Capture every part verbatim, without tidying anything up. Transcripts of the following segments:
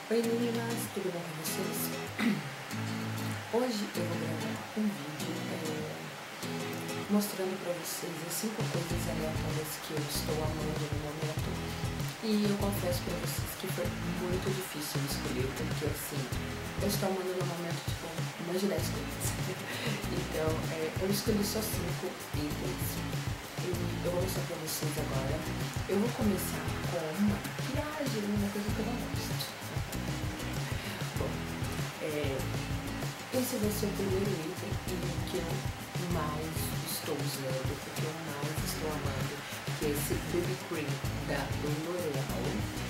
Oi meninas, tudo bom com vocês? Hoje eu vou gravar um vídeo é, mostrando pra vocês as cinco coisas aleatórias que eu estou amando no momento. E eu confesso pra vocês que foi muito difícil escolher, porque assim, eu estou amando no momento tipo mais de dez coisas. Então é, eu escolhi só cinco itens e eu vou mostrar pra vocês agora. Eu vou começar com uma maquiagem, uma coisa que eu não gosto. Bom, é, esse vai ser o primeiro item e que eu mais estou usando, o que eu mais estou amando, que é esse B B Cream da L'Oreal.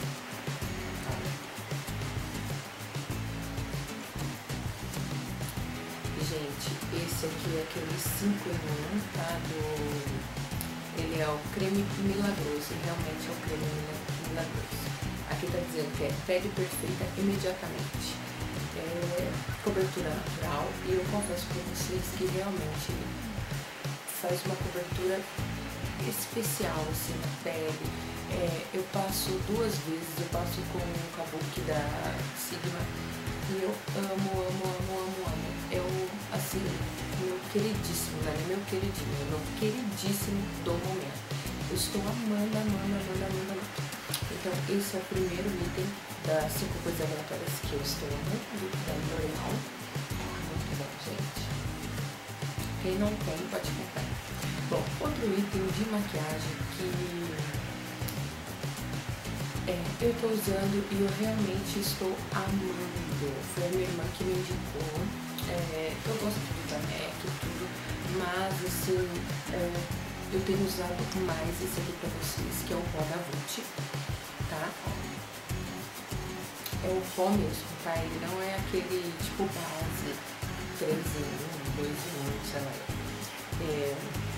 Gente, esse aqui é aquele cinco em um, tá? Do... Ele é o creme milagroso, realmente é o creme milagroso. Aqui tá dizendo que é pele perfeita imediatamente, é cobertura natural, e eu confesso pra vocês que realmente faz uma cobertura especial assim na pele. É, eu passo duas vezes, eu passo com o Kabuki da Sigma e eu amo, amo, amo, amo, amo. Eu, assim, meu queridíssimo, né? Meu queridinho, meu queridíssimo do momento. Eu estou amando, amando, amando, amando, amando. Então, esse é o primeiro item das cinco coisas aleatórias que eu estou amando da L'Oreal. Muito bom, gente. Quem não tem, pode comprar. Bom, outro item de maquiagem que é, eu estou usando e eu realmente estou amando. Foi a minha irmã que me indicou. É, eu gosto tudo da MAC e tudo, mas assim, é, eu tenho usado mais esse aqui pra vocês, que é o pó da Vult, tá? É o pó mesmo, tá? Ele não é aquele tipo base três em um, dois em um, sei lá. É...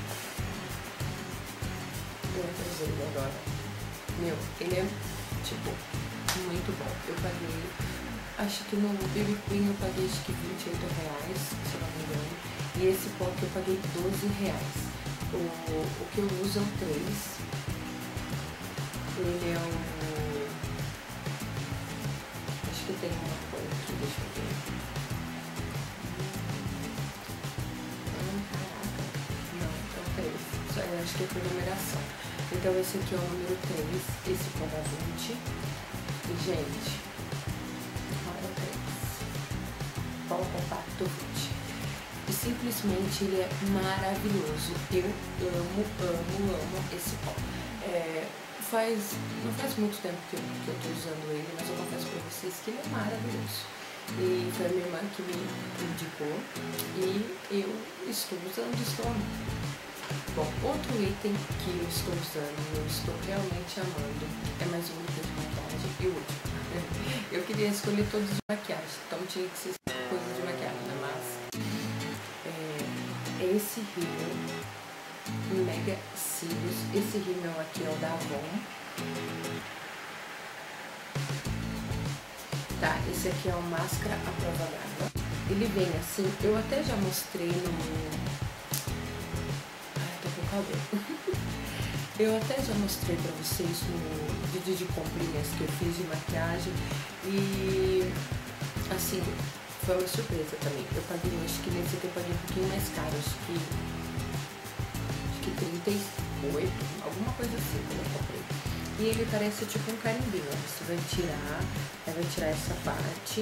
Eu vou usar ele agora. Meu, ele é, tipo, muito bom. Eu paguei, acho que no B B Cream eu paguei acho que vinte e oito reais, se eu não me engano. E esse pó que eu paguei doze reais. O, o que eu uso é o três. Ele é um... Acho que tem uma cor aqui, deixa eu ver. Hum, caraca. Não, é o três. Só, eu acho que é por numeração. Então esse aqui é o número três, esse pó da Vult. E, gente, olha o três. Pó compacto Vult. E simplesmente ele é maravilhoso. Eu amo, amo, amo esse pó. É, faz, não faz muito tempo que eu, que eu tô usando ele, mas eu confesso pra vocês que ele é maravilhoso. E foi a minha irmã que me indicou e eu estou usando, estou amando. Bom, outro item que eu estou usando e eu estou realmente amando é mais um item de maquiagem e o último. Eu queria escolher todos de maquiagem, então tinha que ser coisas de maquiagem, né? Mas é esse rímel Mega Cílios. Esse rímel aqui é o da Avon. Tá, esse aqui é o Máscara à Prova d'Água. Ele vem assim, eu até já mostrei no... Ai, tô com calor. Eu até já mostrei pra vocês no vídeo de comprinhas que eu fiz de maquiagem. E, assim, foi uma surpresa também. Eu paguei, acho que nesse aqui eu paguei um pouquinho mais caro, acho que... Acho que trinta e oito, alguma coisa assim que eu comprei. E ele parece tipo um carimbinho, você vai tirar, aí vai tirar essa parte.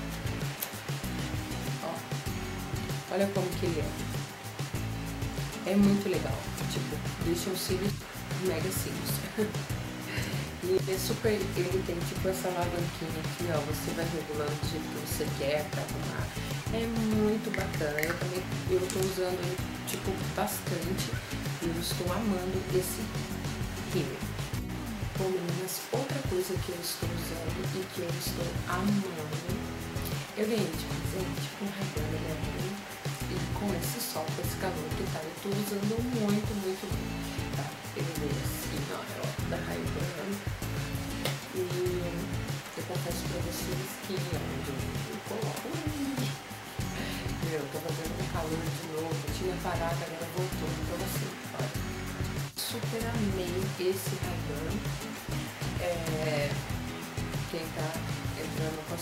Ó, olha como que ele é. É muito legal, tipo, deixa os cílios mega cílios. E ele é super, ele tem tipo essa alavanquinha aqui, ó, você vai regulando do jeito que você quer pra arrumar. É muito bacana, eu também, eu tô usando ele, tipo, bastante. E eu estou amando esse rímel. Bom, meninas, outra coisa que eu estou usando e que eu estou amando, eu ganhei de presente um Ray-Ban da minha mãe, e com esse sol, com esse calor que tá, eu tô usando muito, muito, muito, tá? Ele veio assim, ó, ó da Ray-Ban, e eu confesso pra vocês que onde eu coloco, meu, eu tô fazendo um calor de novo, eu tinha parado, agora voltou pra vocês, olha. Super amei esse Ray-Ban. É, quem tá entrando com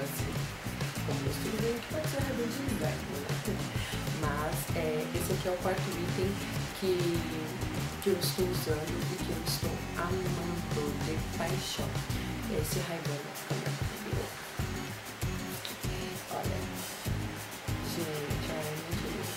assim, como tudo bem que pode ser Ray-Ban de inverno, né? Mas é, esse aqui é o quarto item que, que eu estou usando e que eu estou amando de paixão. Esse Ray-Ban vai ficar maravilhoso. Olha, gente, olha, muito lindo.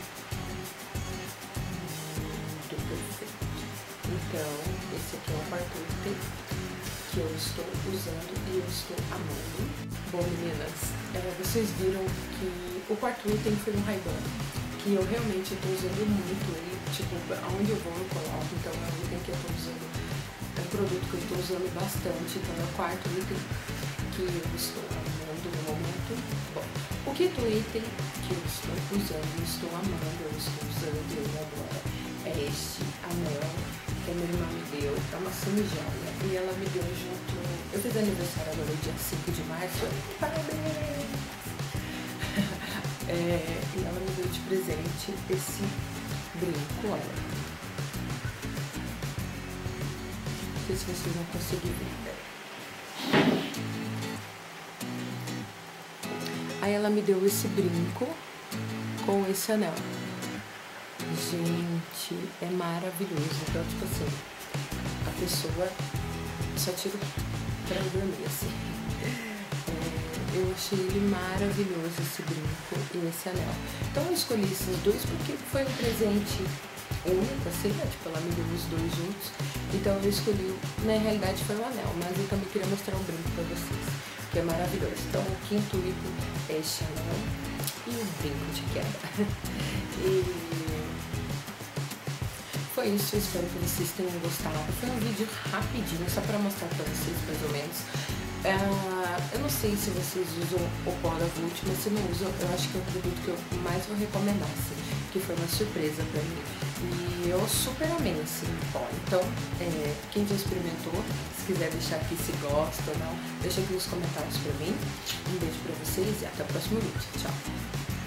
Muito perfeito. Então, esse aqui é o quarto item que eu estou usando e eu estou amando. Bom, meninas, é, vocês viram que o quarto item foi um Ray-Ban, que eu realmente estou usando muito ele, tipo, aonde eu vou eu coloco, então é um item que eu estou usando, é um produto que eu estou usando bastante, então é o quarto item que eu estou amando no momento. Bom, o quinto item que eu estou usando, eu estou amando, eu estou usando ele agora, é este anel que a minha irmã me deu, é uma semi-joia, e ela me deu junto, eu fiz aniversário agora dia cinco de março, parabéns! É, e ela me deu de presente esse brinco, olha. Não sei se vocês vão conseguir ver. Aí ela me deu esse brinco com esse anel. Gente, é maravilhoso. Então, tipo assim, a pessoa só tira pra dormir, assim. Eu achei ele maravilhoso, esse brinco e esse anel. Então eu escolhi esses dois porque foi um presente único, assim, né? Tipo, ela me deu os dois juntos. Então eu escolhi, na realidade foi o anel, mas eu também queria mostrar um brinco pra vocês, que é maravilhoso. Então o quinto item é este anel e o brinco de queda. E foi isso, eu espero que vocês tenham gostado. Foi um vídeo rapidinho, só pra mostrar pra vocês mais ou menos. Uh, eu não sei se vocês usam o pó da Vult, mas se não usam, eu acho que é o produto que eu mais vou recomendar, assim, que foi uma surpresa pra mim. E eu super amei esse pó. Então, é, quem já experimentou, se quiser deixar aqui se gosta ou não, deixa aqui nos comentários pra mim. Um beijo pra vocês e até o próximo vídeo. Tchau!